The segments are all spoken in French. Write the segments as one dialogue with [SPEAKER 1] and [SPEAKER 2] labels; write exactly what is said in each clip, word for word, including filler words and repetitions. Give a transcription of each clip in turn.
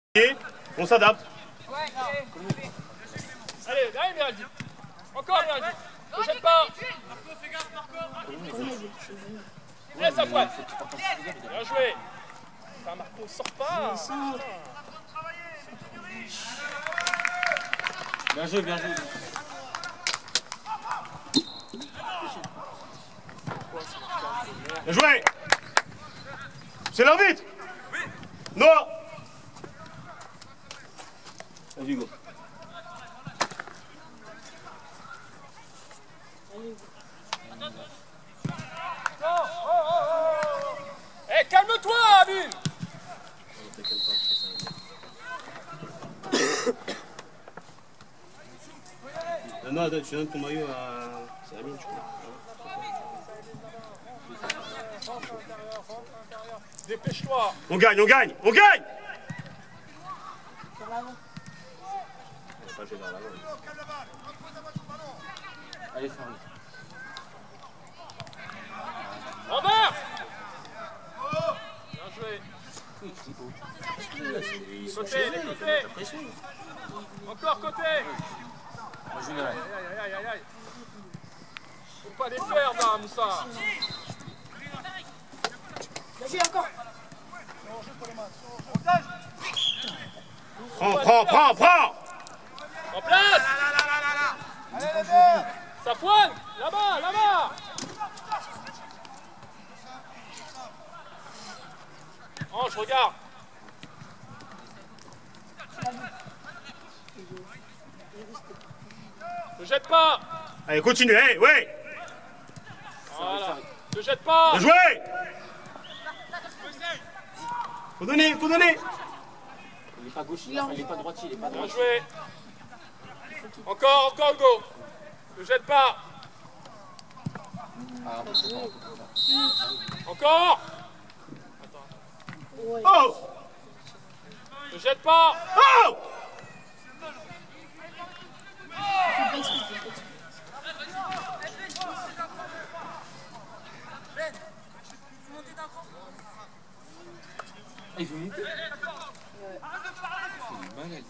[SPEAKER 1] On s'adapte.
[SPEAKER 2] Allez, derrière Miraldi. Encore Miraldi. Ne jette pas. Laisse à pointe. Bien joué. Enfin, Marco, sort pas.
[SPEAKER 3] Bien joué, bien joué.
[SPEAKER 1] Bien joué. C'est l'arbitre. Noah. Vas-y, go.
[SPEAKER 2] Eh, calme-toi, Amine.
[SPEAKER 1] Non, attends, tu donnes ton maillot à... C'est Amine, je crois.
[SPEAKER 2] Dépêche-toi.
[SPEAKER 1] On gagne, on gagne, on gagne.
[SPEAKER 3] Allez, Farid.
[SPEAKER 2] Envers. Bien joué. Côté, les côtés. Encore côté. Aïe, aïe, aïe, aïe, aïe. Faut pas les faire, là, Moussa.
[SPEAKER 4] Vas-y, encore.
[SPEAKER 1] Prends, prends, prends, prends.
[SPEAKER 2] En place. Safouane, là-bas, là-bas. Ange, regarde. Ne jette pas.
[SPEAKER 1] Allez, continue, hey, ouais.
[SPEAKER 2] Voilà. Ne jette pas.
[SPEAKER 1] Bien joué. Faut donner, faut donner.
[SPEAKER 3] Il est pas gaucher, enfin, il est pas droitier, il est pas
[SPEAKER 2] Bien
[SPEAKER 3] droitier.
[SPEAKER 2] joué. Encore, encore Hugo. Ne jette pas.
[SPEAKER 3] Ah,
[SPEAKER 2] Encore.
[SPEAKER 1] Oh.
[SPEAKER 2] Ne jette pas.
[SPEAKER 1] Oh.
[SPEAKER 3] il veut monter. Il est malade.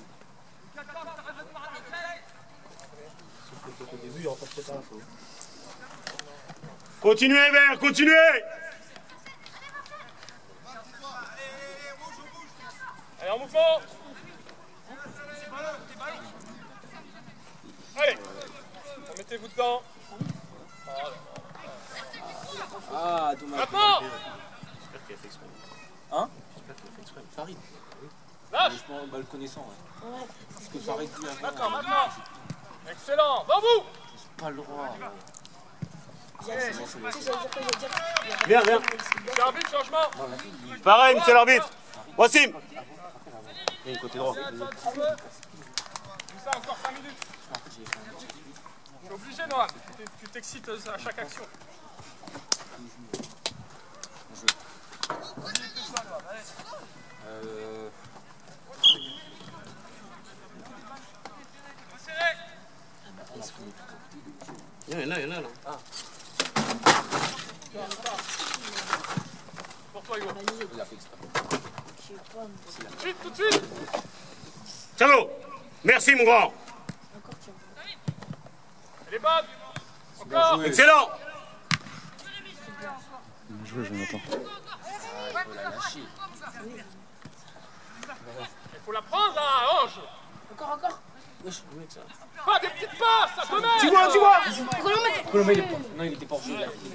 [SPEAKER 3] Au début, il repasse pas l'info.
[SPEAKER 1] Continuez, Vert, continuez.
[SPEAKER 2] Allez, en mouvement. Allez. Mettez-vous dedans.
[SPEAKER 3] Ah, dommage.
[SPEAKER 2] Maintenant.
[SPEAKER 1] J'espère qu'il a fait exprès.
[SPEAKER 3] Hein?
[SPEAKER 1] J'espère qu'il a fait exprès.
[SPEAKER 3] Farid.
[SPEAKER 2] Lâche.
[SPEAKER 3] Je pense, bah, le connaissant, ouais. Ouais. Parce que Farid dit avant.
[SPEAKER 2] Maintenant, maintenant. Excellent. Dans vous.
[SPEAKER 3] Ils ont pas le droit.
[SPEAKER 1] Viens, viens.
[SPEAKER 2] C'est un but, changement.
[SPEAKER 1] Pareil, monsieur l'arbitre. Wassim. Et le côté droit.
[SPEAKER 2] Ça, encore cinq minutes. Je suis obligé, Noah. Tu t'excites à chaque action.
[SPEAKER 3] Euh...
[SPEAKER 1] Il y en a, il y en a là.
[SPEAKER 3] Ah.
[SPEAKER 2] Pour toi, Hugo.
[SPEAKER 3] Il a fait exprès.
[SPEAKER 2] Tout de suite, tout de suite.
[SPEAKER 1] Ciao. Merci, mon grand.
[SPEAKER 2] Elle est bonne. Encore.
[SPEAKER 1] Excellent.
[SPEAKER 5] Bien joué, Jonathan.
[SPEAKER 3] Ah, il faut la lâcher.
[SPEAKER 2] Il faut la prendre, là, Ange.
[SPEAKER 4] Encore, encore.
[SPEAKER 2] Pas des petites passes, ça te met.
[SPEAKER 1] Tu vois, tu vois.
[SPEAKER 3] Colomé, il est pas. Non, il était pas en jeu.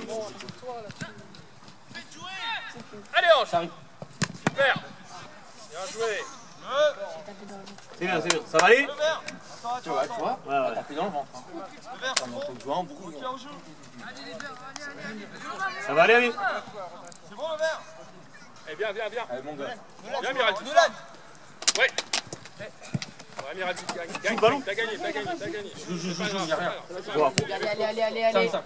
[SPEAKER 2] Allez, Ange.
[SPEAKER 3] Ça arrive.
[SPEAKER 2] Super. Bien joué.
[SPEAKER 1] C'est bien, c'est bien. Ça va aller?
[SPEAKER 3] Tu vois, tu vois,
[SPEAKER 1] Ouais, ouais.
[SPEAKER 3] taper dans le ventre. Hein. Ça monte au doigt en bruit.
[SPEAKER 1] Ça va aller, Amine?
[SPEAKER 2] C'est bon, le vert. Eh bien, viens, viens.
[SPEAKER 3] Allez, mon gars.
[SPEAKER 2] Viens, Miraldi. Ouais. Ouais, Miraldi, tu gagnes. Gagne,
[SPEAKER 1] ballon.
[SPEAKER 2] t'as gagné, t'as gagné, t'as gagné.
[SPEAKER 3] Je joue, je joue, il n'y a rien.
[SPEAKER 4] Allez, allez, allez, allez, allez.
[SPEAKER 3] Ça, ça.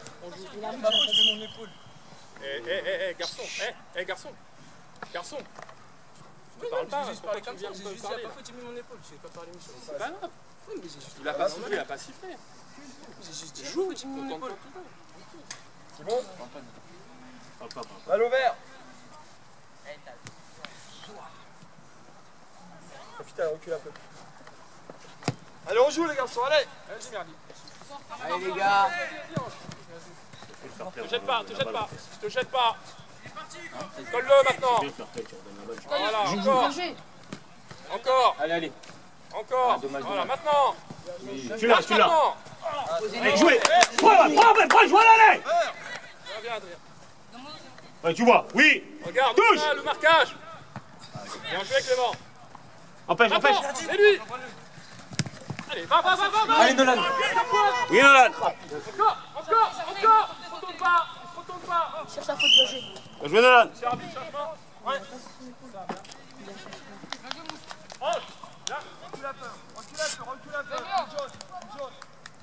[SPEAKER 2] Eh, eh, eh, eh, garçon. Eh, eh, garçon. Garçon. Je te parle pas. Pourquoi tu viens me parler?
[SPEAKER 6] J'ai mis mon épaule, je n'ai pas parlé Michel.
[SPEAKER 2] C'est pas grave.
[SPEAKER 6] Oui, mais j'ai juste
[SPEAKER 2] Il a pas sifflé, il a pas sifflé.
[SPEAKER 6] J'ai juste dit joue, j'ai mis mon épaule.
[SPEAKER 2] C'est bon?
[SPEAKER 1] Hop, hop, hop.
[SPEAKER 2] Balle au vert. Christelle, recule un peu. Allez, on joue les garçons, allez. Vas-y, Merdi.
[SPEAKER 4] Allez les gars.
[SPEAKER 2] Te jette pas, te jette pas, te jette pas. Colle-le maintenant. Voilà, encore. Encore.
[SPEAKER 6] Allez, allez.
[SPEAKER 2] Encore. Voilà, maintenant.
[SPEAKER 1] Je suis là, je suis là.
[SPEAKER 2] Maintenant.
[SPEAKER 1] Allez, jouez. Prends, prends, prends, jouez, allez.
[SPEAKER 2] Viens, viens, Adrien.
[SPEAKER 1] Ouais, tu vois, oui.
[SPEAKER 2] Regarde,
[SPEAKER 1] Touche.
[SPEAKER 2] ça, le marquage. Bien joué, Clément.
[SPEAKER 1] Empêche, empêche.
[SPEAKER 2] Attends, et lui. Allez, va, va, va, va, va.
[SPEAKER 6] Allez, Nolan.
[SPEAKER 1] Oui, Nolan.
[SPEAKER 2] Encore, encore, encore. Ne se retourne pas, ne se retourne pas.
[SPEAKER 4] Cherche la faute, bien joué.
[SPEAKER 1] Bien joué, Nolan.
[SPEAKER 2] C'est arbitre, changement. Ouais. Roche, là, recule un peu, recule un peu, recule un peu. Une jaune, une jaune.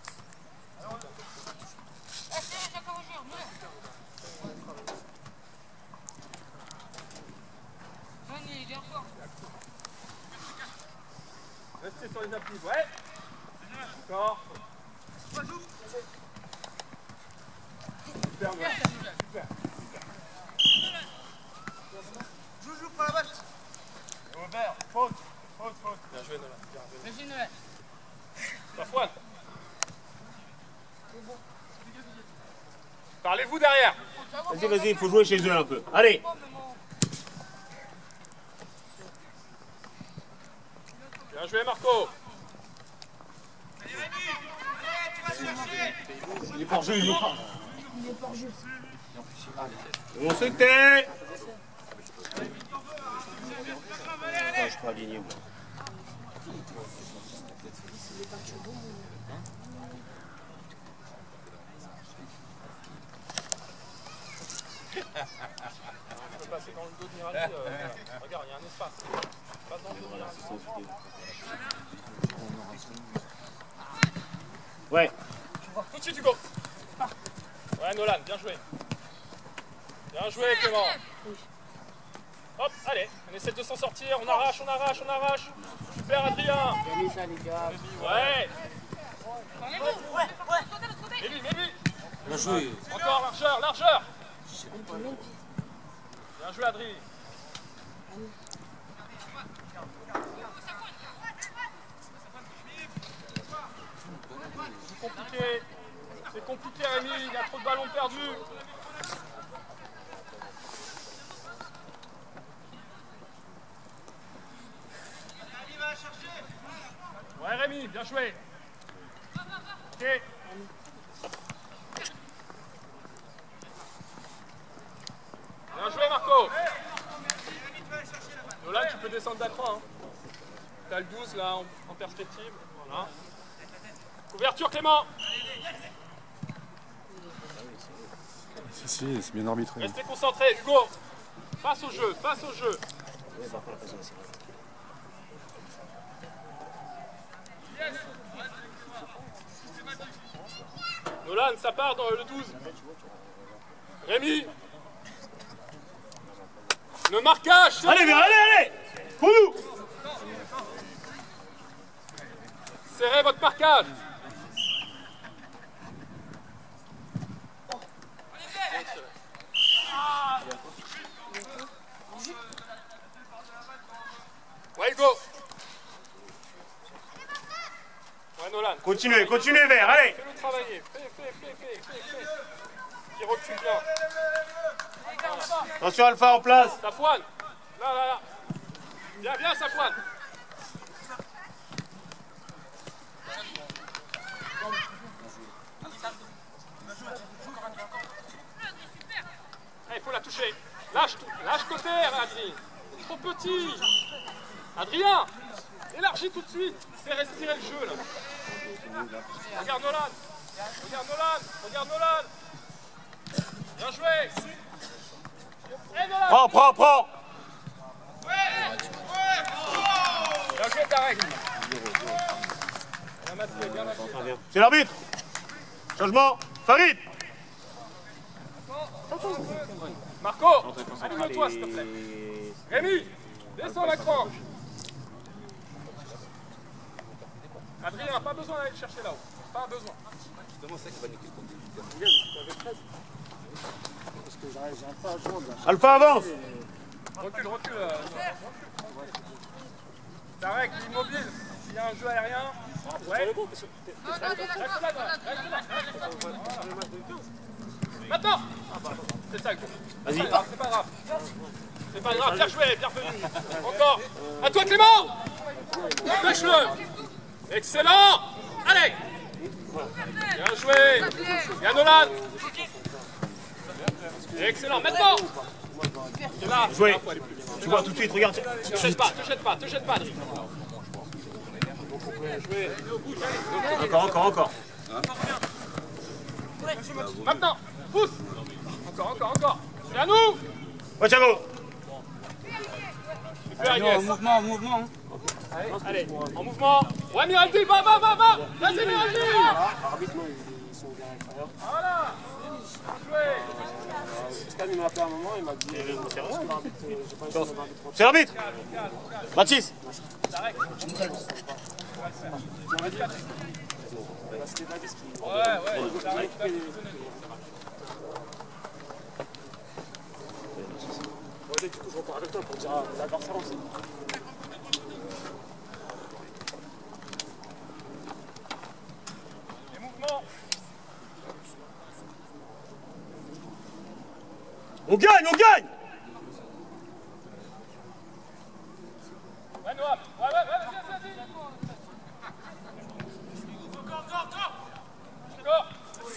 [SPEAKER 2] Restez sur les applis, ouais. Encore. Super, bien. Super. Joue, joue, prends la balle. Robert, faute, faute, faute. Bien joué, Nolan. Bien joué, Nolan. Safouane. Parlez-vous derrière.
[SPEAKER 1] Vas-y, vas-y, il faut jouer chez eux un peu. Allez.
[SPEAKER 2] Bien joué, Marco.
[SPEAKER 1] Il est hors jeu, il est pas.
[SPEAKER 4] Il est pas en jeu.
[SPEAKER 1] On se tait. Je suis pas aligné, moi.
[SPEAKER 2] Je peux passer dans le dos de Mirali. Euh, regarde, il y a un espace. Passe dans le dos de Mirali.
[SPEAKER 1] Ouais.
[SPEAKER 2] Tout de suite, Hugo. Ouais, Nolan, bien joué. Bien joué, Clément. Hop, allez, on essaie de s'en sortir. On arrache, on arrache, on arrache. Super, Adrien.
[SPEAKER 4] Allez ça les gars.
[SPEAKER 2] Ouais. Mais lui, mais lui.
[SPEAKER 6] Bien joué.
[SPEAKER 2] Encore, largeur, largeur. Bien joué, Adrien. C'est compliqué. C'est compliqué, Rémi. Il y a trop de ballons perdus. Ouais, Rémi, bien joué. Ok. Bien joué, Marco. Nolan, tu peux descendre d'acroc. Hein. T'as le douze là en, en perspective. Voilà. Couverture, Clément.
[SPEAKER 5] Si, si, c'est bien arbitré.
[SPEAKER 2] Restez concentrés, Hugo. Face au jeu, face au jeu. Nolan, ça part dans le douze. Rémi. Le marquage.
[SPEAKER 1] Allez, viens, allez, allez. Pour nous.
[SPEAKER 2] Serrez votre marquage. Ouais, Hugo. Ouais, Nolan.
[SPEAKER 1] Continuez, continuez, vert, allez.
[SPEAKER 2] Fais-le travailler. Fais, fais, fais, fais, fais, fais. Qui recule bien.
[SPEAKER 1] Attention, Alpha en place.
[SPEAKER 2] Safouane. Là, là, là. Viens, viens, Safouane. Il faut la toucher. Lâche, lâche côté, Adrien. Trop petit. Adrien, élargis tout de suite. Fais respirer le jeu, là. Regarde Nolan. Regarde Nolan. Regarde Nolan. Bien joué. Et Nolan.
[SPEAKER 1] Prends, prends, prends.
[SPEAKER 2] Bien joué, Tarek. Bien masqué, bien masqué.
[SPEAKER 1] C'est l'arbitre. Changement. Farid.
[SPEAKER 2] Marco, allume-toi s'il te plaît. Rémi, descends la cranche. Adrien, pas besoin d'aller le chercher là-haut. Pas besoin.
[SPEAKER 1] Alpha avance.
[SPEAKER 2] Recule, recule. Euh, Tarek, immobile. S'il y a un jeu aérien. Ouais. Maintenant. C'est ça.
[SPEAKER 1] Vas-y.
[SPEAKER 2] C'est pas grave. C'est pas grave. Bien joué, bienvenue. Encore. À toi, Clément. Pêche-le. Excellent. Allez. Bien joué. Bien Nolan. Excellent. Maintenant. Là.
[SPEAKER 1] Joué. Tu vois tout de suite, regarde.
[SPEAKER 2] Te jette pas, te jette pas, te jette pas, Adrien.
[SPEAKER 1] Encore, encore, encore.
[SPEAKER 2] Maintenant, pousse. Encore, encore, encore. C'est à nous.
[SPEAKER 1] Ouais, Thiago.
[SPEAKER 2] Super,
[SPEAKER 4] En
[SPEAKER 2] Agnès.
[SPEAKER 4] mouvement, en mouvement.
[SPEAKER 2] Allez, allez, en mouvement. Ouais, Miraldi, va, va, va, va. Vas-y, Miraldi.
[SPEAKER 3] Arbitre, ils sont bien incroyables.
[SPEAKER 2] Voilà. Bien joué.
[SPEAKER 3] Stan, il m'a appelé à un moment, il m'a dit euh, c'est vrai, l'arbitre, euh, j'ai pas essayé de l'arbitre.
[SPEAKER 1] C'est l'arbitre. Mathis.
[SPEAKER 3] C'était Davis qui.
[SPEAKER 2] Ouais, ouais. Tarek, il va nous donner.
[SPEAKER 3] Ouais, du coup, je repars avec toi pour dire à l'adversaire aussi.
[SPEAKER 2] Les mouvements.
[SPEAKER 1] On gagne, on gagne.
[SPEAKER 2] Ouais, Noam. Ouais, ouais, ouais, vas-y, vas-y. Encore, encore, encore. Encore.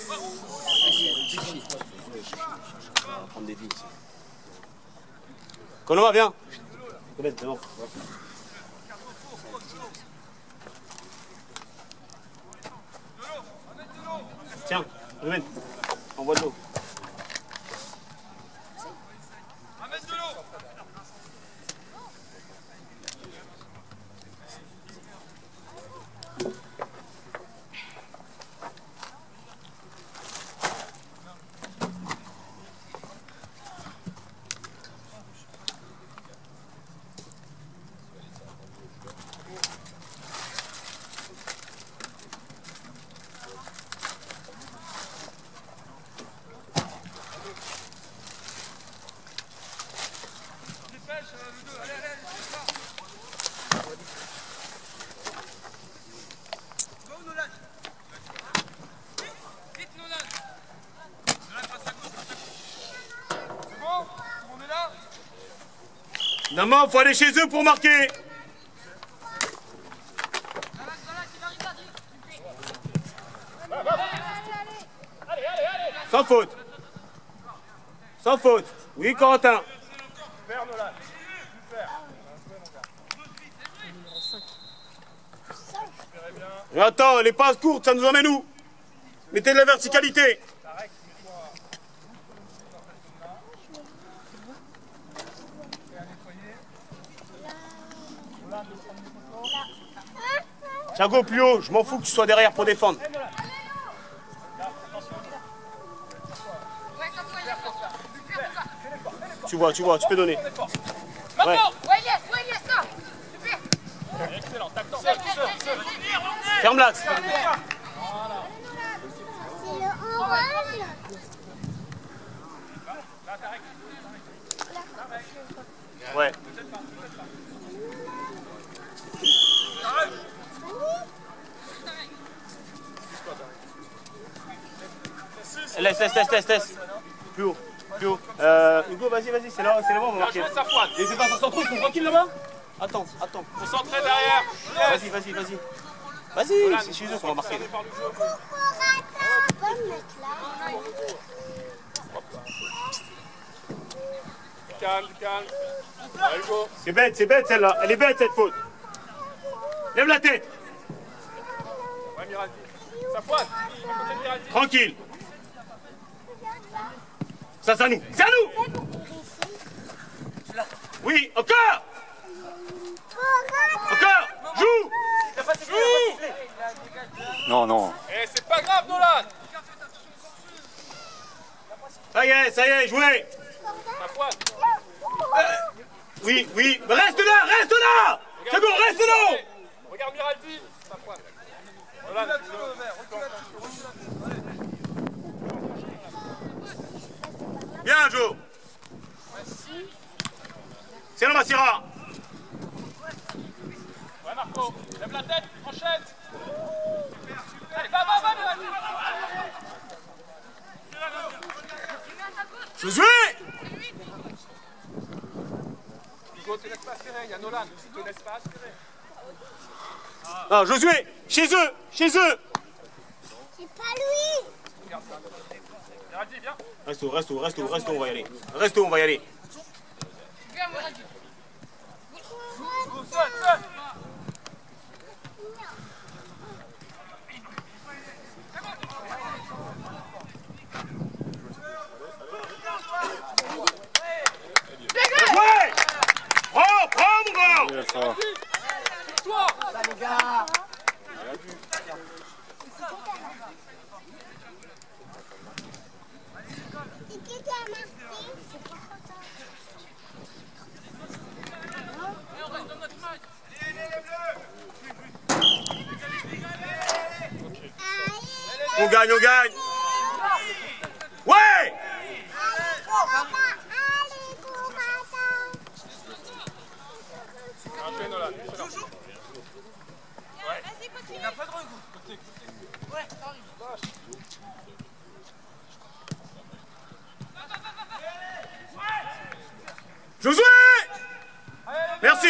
[SPEAKER 1] On va prendre des vies ici. Conoma, viens. C'est bon. Tiens, Ruben, envoie de l'eau.
[SPEAKER 2] Amène de l'eau.
[SPEAKER 1] Naman, faut aller chez eux pour marquer. Sans faute. Sans faute. Oui, Corentin.
[SPEAKER 2] Super, Nolan. Super.
[SPEAKER 1] Et attends, les passes courtes, ça nous emmène où? Mettez de la verticalité. Thiago, plus haut, je m'en fous que tu sois derrière pour défendre. Tu vois, tu vois, tu peux donner.
[SPEAKER 2] Maintenant.
[SPEAKER 1] Ouais.
[SPEAKER 7] Ouais, yes, ouais, yes, ça. Super.
[SPEAKER 2] Excellent, tac, tac.
[SPEAKER 1] Ferme l'axe.
[SPEAKER 7] C'est le orange.
[SPEAKER 1] Ouais. Laisse, laisse, laisse, laisse, laisse. Plus haut, plus haut. Euh, Hugo, vas-y, vas-y, c'est là, c'est là, on va
[SPEAKER 2] Bien
[SPEAKER 1] marquer.
[SPEAKER 2] joué, Safouane.
[SPEAKER 1] Les défenseurs centraux, ils sont tranquilles là-bas? Attends, attends.
[SPEAKER 2] Concentré derrière. Yes.
[SPEAKER 1] Vas-y, vas-y, vas-y. Vas-y, c'est chez eux qu'on va marquer.
[SPEAKER 2] Par le jeu.
[SPEAKER 7] Bonne mec là.
[SPEAKER 2] Calme, calme. Allez, Hugo.
[SPEAKER 1] C'est bête, c'est bête celle-là. Elle est bête cette faute. Lève la tête.
[SPEAKER 2] Ouais, Miraldi. Safouane. À côté de Miraldi.
[SPEAKER 1] Tranquille. Ça, c'est à nous. C'est à nous. Oui, encore. Encore. Joue.
[SPEAKER 2] Joue.
[SPEAKER 5] Non, non.
[SPEAKER 2] Eh, c'est pas grave, Nolan.
[SPEAKER 1] Ça y est, ça y est, jouez.
[SPEAKER 2] Safouane.
[SPEAKER 1] Oui, oui. Reste là, reste là. C'est bon, reste là.
[SPEAKER 2] Regarde Miraldi. Safouane. Nolan.
[SPEAKER 1] Bien, Joe. C'est là, Massira.
[SPEAKER 2] Hugo. Lève la tête, enchaîne. Allez, va, va, va, Mélanie.
[SPEAKER 1] Josué!
[SPEAKER 2] Hugo, te laisse pas serrer, il y a Nolan. Te laisse pas serrer.
[SPEAKER 1] Non, Josué! Chez eux! Chez eux!
[SPEAKER 7] C'est pas lui.
[SPEAKER 2] Regarde ça. Géraldine, viens.
[SPEAKER 1] Reste où, reste où, reste où, reste où, on va y aller. Reste où, on va y aller.
[SPEAKER 2] Viens, Géraldine. Seul, seul.
[SPEAKER 1] Ouais! Prends, prends, mon gars!
[SPEAKER 5] Il est fort.
[SPEAKER 2] Toi.
[SPEAKER 4] Ça, les gars.
[SPEAKER 7] C'est qui qui a marqué?
[SPEAKER 1] On gagne, on gagne! Ouais!
[SPEAKER 7] Allez, Courata! Allez, Courata!
[SPEAKER 2] Enchaîne, Nolan.
[SPEAKER 6] Vas-y, continue. Il n'a pas de rego. Ouais, ça arrive.
[SPEAKER 1] Josué! Merci!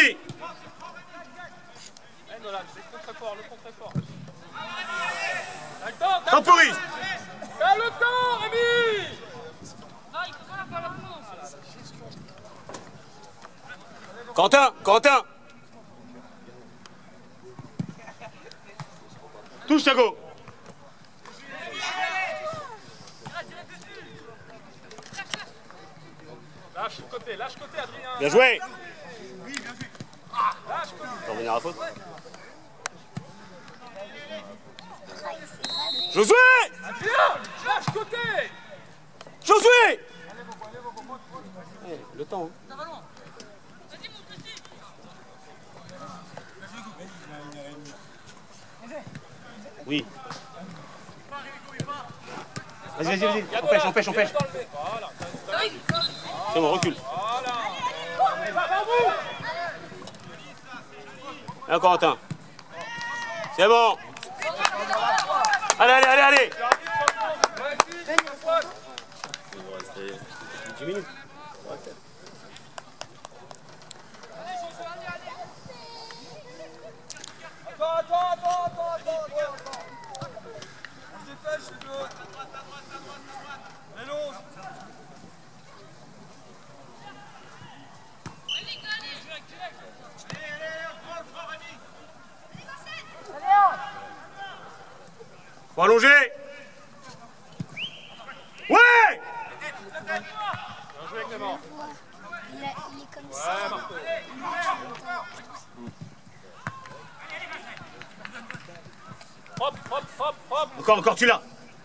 [SPEAKER 2] Eh, Nolan, c'est le contre-fort, le contre-fort. Attends, t'as
[SPEAKER 1] Temporise!
[SPEAKER 2] T'as le temps, Rémi!
[SPEAKER 6] Non, il faut pas la faire la commence.
[SPEAKER 1] Quentin! Quentin! Touche, Thiago!
[SPEAKER 2] Lâche côté, lâche côté, Adrien.
[SPEAKER 1] Bien joué!
[SPEAKER 2] Lâche côté.
[SPEAKER 1] On va revenir à la faute. Josué!
[SPEAKER 2] Adrien, lâche côté.
[SPEAKER 1] Josué! Eh, le temps. Hein. Oui. Vas-y, vas-y, vas-y. Empêche, empêche, empêche.
[SPEAKER 2] Voilà.
[SPEAKER 1] C'est bon, recule.
[SPEAKER 2] Voilà. Allez, va, va, vous.
[SPEAKER 1] Là, Corentin. C'est bon. Allez, allez, allez, allez.
[SPEAKER 5] Il va rester.
[SPEAKER 1] dix minutes.
[SPEAKER 6] Attends, attends, attends, attends, attends, attends. On se dépêche, les autres. Allez, onze.
[SPEAKER 1] Faut allonger. Ouais!
[SPEAKER 2] Bien joué, Clément.
[SPEAKER 7] Il, a- il est comme ça.
[SPEAKER 2] Ouais, Marco. Hop, hop, hop, hop.
[SPEAKER 1] Encore, encore, tu l'as.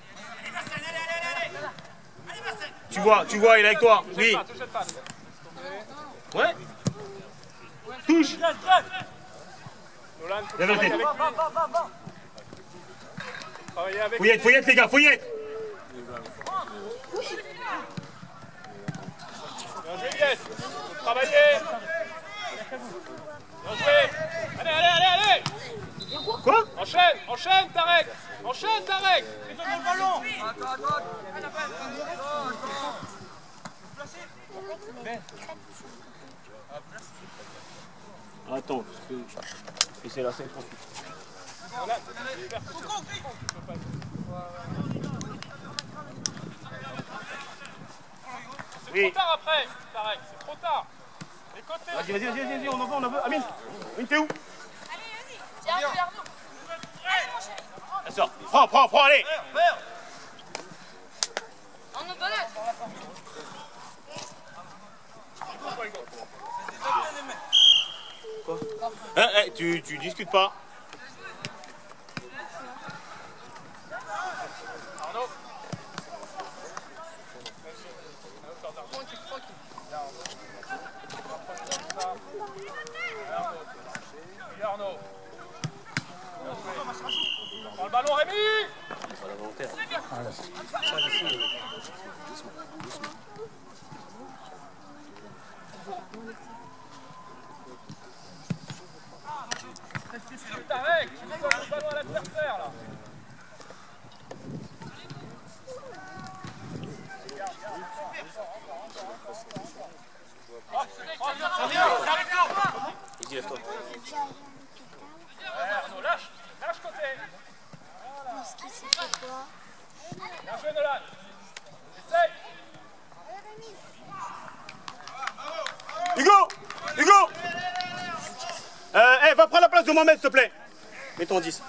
[SPEAKER 1] Tu vois, tu vois, il est avec toi.
[SPEAKER 2] Te
[SPEAKER 1] Oui.
[SPEAKER 2] jette pas, te jette pas.
[SPEAKER 1] Ouais. Touche.
[SPEAKER 2] Nolan, faut
[SPEAKER 1] Bien
[SPEAKER 2] travailler
[SPEAKER 1] noté.
[SPEAKER 2] avec lui. Travailler avec
[SPEAKER 1] Fouillette, fouillette, les gars, fouillette.
[SPEAKER 2] Bien joué, Yes. Faut travailler. Bien joué. Allez, allez, allez, allez.
[SPEAKER 1] Quoi?
[SPEAKER 2] Enchaîne, enchaîne, Tarek. Enchaîne, Tarek.
[SPEAKER 6] Attends, attends, attends.
[SPEAKER 1] Attends, parce que et c'est là, c'est trop.
[SPEAKER 2] Nolan, super, c'est sûr. Tu peux pas. C'est
[SPEAKER 1] Oui.
[SPEAKER 2] trop tard après, Tarek. C'est trop tard. Les côtés.
[SPEAKER 1] Vas-y, vas-y, vas-y, vas-y, on en va, on en va. Amine, Amine, t'es où?
[SPEAKER 6] Tiens, regarde-nous. Allez, mon chéri.
[SPEAKER 1] Elle sort. Prends, prends, prends, allez.
[SPEAKER 6] On nous balade.
[SPEAKER 1] Quoi? Eh, eh, tu, tu discutes pas.
[SPEAKER 2] Arnaud. Oui, Arnaud. Prends le ballon, Rémi.
[SPEAKER 1] C'est la volontaire.
[SPEAKER 2] Chute avec, tu lui donnes le ballon à l'adversaire là.
[SPEAKER 1] Vas-y, lève-toi.
[SPEAKER 2] Arnaud, lâche, lâche côté.
[SPEAKER 7] Qu'est-ce qui s'est fait quoi?
[SPEAKER 2] Bien joué Nolan. Essaye.
[SPEAKER 1] Hugo, Hugo, euh, hey, va prendre la place de Mohamed, s'il te plaît. Mets ton dix.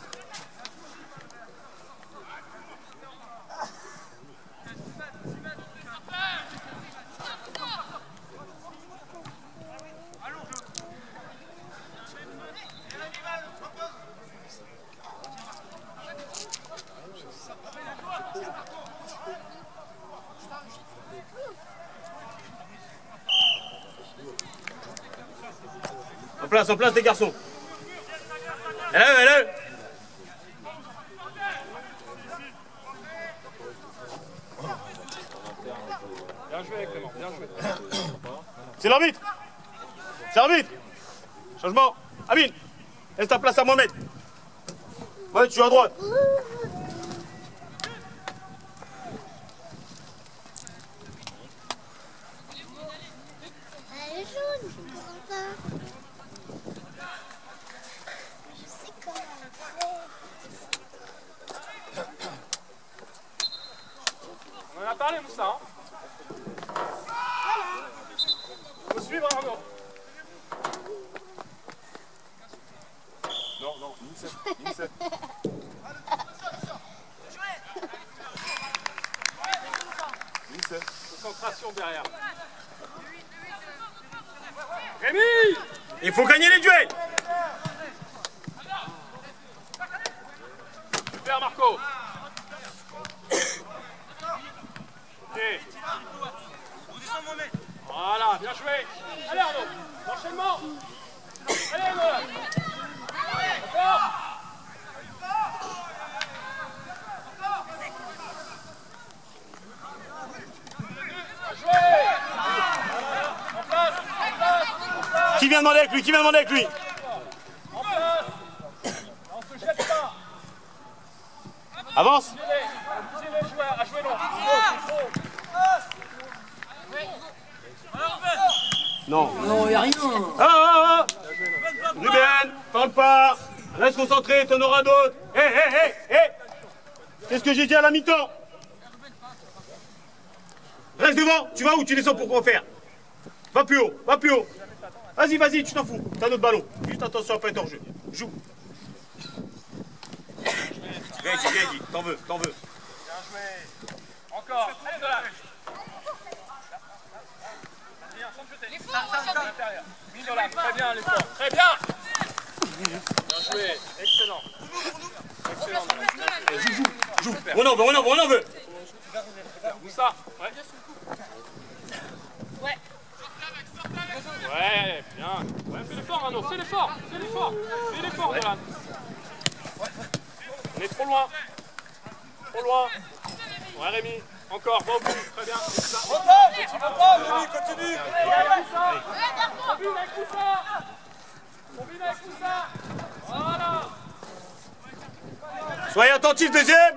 [SPEAKER 1] En place, en place, les garçons. Allez, allez.
[SPEAKER 2] Bien joué Clément, bien joué.
[SPEAKER 1] C'est l'arbitre. C'est l'arbitre. Changement. Amine, laisse ta place à Mohamed. Ouais, tu es à droite.
[SPEAKER 7] Elle est jaune. Comment ça? Je sais comment elle fait.
[SPEAKER 2] On en a parlé Moussa. Hein. Faut suivre Arnaud.
[SPEAKER 6] Non, non, ligne sept, ligne sept. Ligne sept.
[SPEAKER 2] Concentration derrière. Rémi!
[SPEAKER 1] Il faut gagner les duels.
[SPEAKER 2] Super Marco. Ok. Voilà, bien joué. Allez Arnaud, l'enchaînement. Allez Nolan. Encore. Bien joué. En place, en place, en place.
[SPEAKER 1] Qui vient demander avec lui? Qui vient demander avec lui?
[SPEAKER 2] En place. On se jette pas.
[SPEAKER 1] Avance.
[SPEAKER 2] Obligez les joueurs à jouer long.
[SPEAKER 1] Non.
[SPEAKER 4] Non, y a rien.
[SPEAKER 1] Ah, ah, ah. Ruben, parle pas. Reste concentré, t'en auras d'autres. Hé, hé, hé, hé. Qu'est-ce que j'ai dit à la mi-temps? Reste devant. Tu vas où? Tu descends pour quoi faire? Va plus haut, va plus haut. Vas-y, vas-y, tu t'en fous. T'as notre ballon. Juste attention à pas être hors jeu. Joue. Viens, dis, viens, dis. T'en veux, t'en veux.
[SPEAKER 2] Bien joué. Encore. Allez, Nolan. Bien, sans te jeter. À l'intérieur. Nolan, très bien l'effort. Très bien. Bien joué. Excellent. Excellent.
[SPEAKER 1] Joue, joue, joue. On en veut, on en veut, on en veut.
[SPEAKER 2] Moussa. Ouais.
[SPEAKER 7] Ouais.
[SPEAKER 2] Ouais, bien. Ouais, fais l'effort, Arnaud. Fais l'effort. Fais l'effort. Fais l'effort, Nolan. On est trop loin. Trop loin. Ouais, Rémi. Encore. Va au bout. Très bien.
[SPEAKER 6] Reprends, reprends, Rémi, continue.
[SPEAKER 2] Combine avec tout ça. Combine avec tout ça. Voilà.
[SPEAKER 1] Soyez attentifs, deuxième.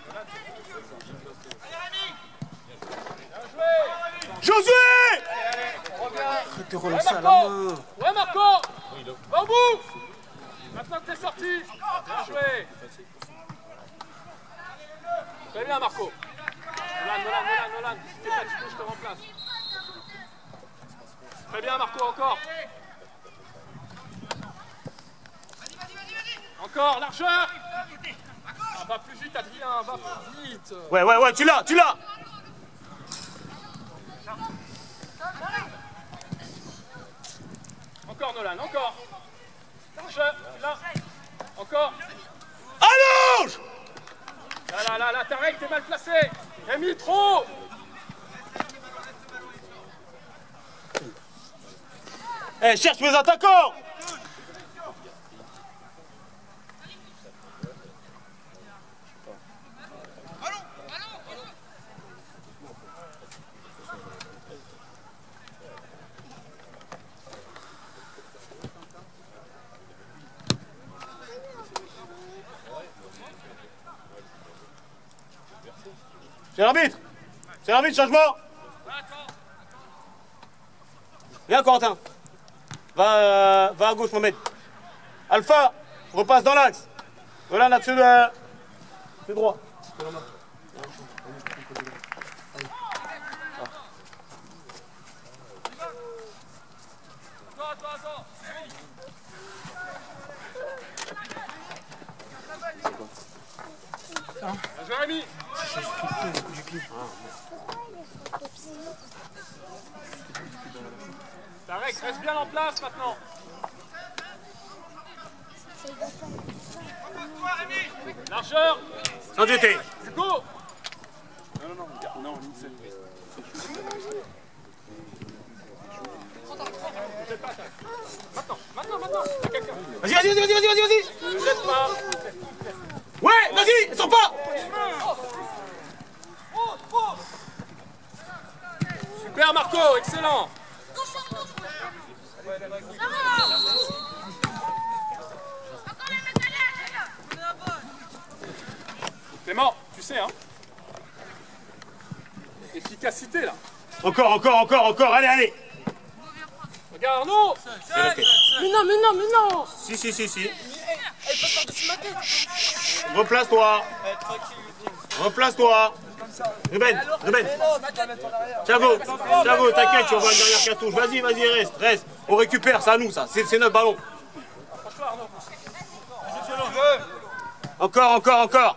[SPEAKER 2] Bien joué.
[SPEAKER 1] Josué.
[SPEAKER 2] Reviens.
[SPEAKER 3] Arrête de
[SPEAKER 2] Ouais,
[SPEAKER 3] relancer à la
[SPEAKER 2] Marco.
[SPEAKER 3] main.
[SPEAKER 2] Ouais, Marco. Va au bout. Maintenant que t'es sorti. Bien joué. Très bien, Marco. Nolan, Nolan, Nolan, Nolan. Si t'es fatigué, je te remplace. Très bien, Marco, encore. Encore, largeur. Ah, va plus vite, Adrien, va plus vite.
[SPEAKER 1] Ouais, ouais, ouais, tu l'as, tu l'as.
[SPEAKER 2] Encore, Nolan, encore. Largeur, là. Encore.
[SPEAKER 1] Allonge.
[SPEAKER 2] Là, là, là, là, Tarek, t'es mal placé. Rémi, trop.
[SPEAKER 1] Eh, cherche mes attaquants. C'est l'arbitre. C'est l'arbitre, changement. Viens, Corentin. Va, euh, va à gauche, Mohamed. Alpha, repasse dans l'axe. Voilà, l'axe de... C'est droit.
[SPEAKER 2] Jérémy. Tarek, reste bien en place maintenant. Largeur.
[SPEAKER 1] Sans jeter.
[SPEAKER 2] Hugo.
[SPEAKER 5] Non, non, non, non, non, c'est...
[SPEAKER 2] Maintenant, maintenant, maintenant. Il y a quelqu'un.
[SPEAKER 1] Vas-y, vas-y, vas-y, vas-y, vas-y, vas-y.
[SPEAKER 2] Ne jette pas.
[SPEAKER 1] Ouais, vas-y, sors pas.
[SPEAKER 2] Super Marco, excellent. Clément, tu sais, hein. Efficacité, là.
[SPEAKER 1] Encore, encore, encore, encore. Allez, allez.
[SPEAKER 2] Regarde Arnaud.
[SPEAKER 4] Mais non, mais non, mais non.
[SPEAKER 1] Si, si, si, si.
[SPEAKER 4] Elle passe par-dessus ma tête.
[SPEAKER 1] Replace-toi. Replace-toi. Ruben, Ruben. Thiago, Thiago, t'inquiète, tu envoies une dernière cartouche. Vas-y, vas-y, reste, reste. On récupère, c'est à nous, ça. C'est notre ballon. Encore, encore, encore.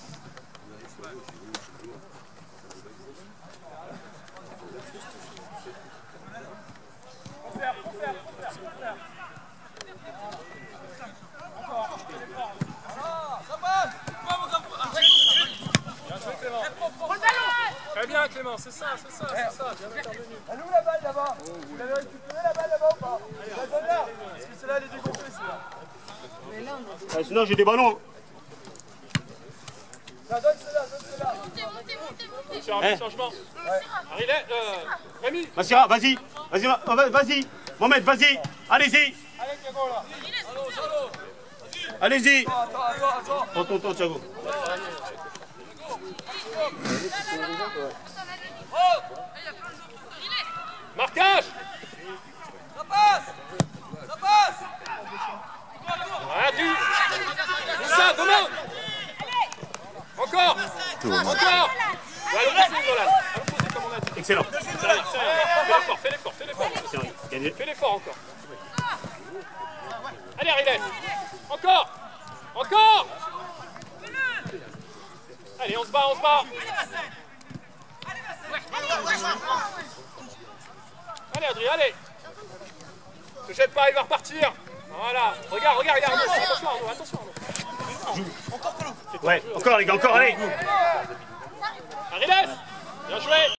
[SPEAKER 2] Très bien Clément, c'est ça, c'est ça, c'est ça, bien intervenu.
[SPEAKER 6] Elle est où la balle là-bas? Vous l'avez récupéré la balle là-bas ou pas? La donne là. Parce que celle-là elle est dégonflée celle-là.
[SPEAKER 1] Ah, sinon, j'ai des ballons.
[SPEAKER 6] La donne celle-là, donne celle-là.
[SPEAKER 2] Sur un
[SPEAKER 1] Eh.
[SPEAKER 2] changement. Arilet, euh, Rémi.
[SPEAKER 1] Massira, vas-y. Vas-y, va- vas-y. Mohamed, vas-y. Allez-y.
[SPEAKER 6] Allez Thiago là.
[SPEAKER 1] Allez-y.
[SPEAKER 6] Attends, attends, attends.
[SPEAKER 1] Prends ton temps, Thiago.
[SPEAKER 2] Marquage.
[SPEAKER 6] Ça passe. Ça passe.
[SPEAKER 2] Voilà, tu. C'est ça, demande. Encore. Encore. Ouais, allons pousser, Nolan. Allons pousser comme on a dit.
[SPEAKER 1] Excellent.
[SPEAKER 2] Ça va, ça va. Fais l'effort, fais l'effort, fais l'effort.
[SPEAKER 1] Gagné.
[SPEAKER 2] Fais l'effort encore. Allez, Arilet. Encore. Encore. Allez, on se bat, on se bat. Allez, Adrien, allez. Ne jette pas, il va repartir. Voilà. Regarde, regarde, regarde. Attention, Arnaud, attention, Arnaud.
[SPEAKER 1] Ouais, encore, les gars, encore, allez.
[SPEAKER 2] Arilet. Bien joué.